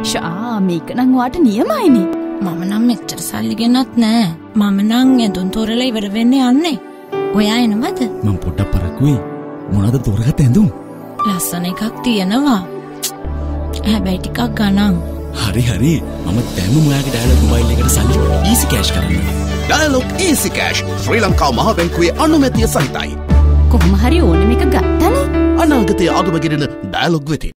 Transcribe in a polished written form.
මේක නම් ඔයාට නියමයිනේ. මම නම් මෙච්චර සල්ලි ගෙනත් නෑ. මම නම් ඇඳුම් තෝරලා ඉවර වෙන්න යන්නේ. ඔයා එනවද? මම පොඩ්ඩක් පරක්කුයි. මොනවද තෝරගත්ත ඇඳුම්? ලස්සන එකක් තියෙනවා. හැබැයි ටිකක් ගණන්. හරි. මම දැම්ම ඔයාගේ ඩයලොග් මොබයිල් එකට සල්ලි ඊසි කෑෂ් කරන්න. Dialog easy cash Sri Lanka මහ බැංකුවේ අනුමැතිය සහිතයි. කොහොම හරි ඕනෙම එක ගත්තනේ. අනාගතයේ අගම ගෙනෙන ඩයලොග් වෙතින්.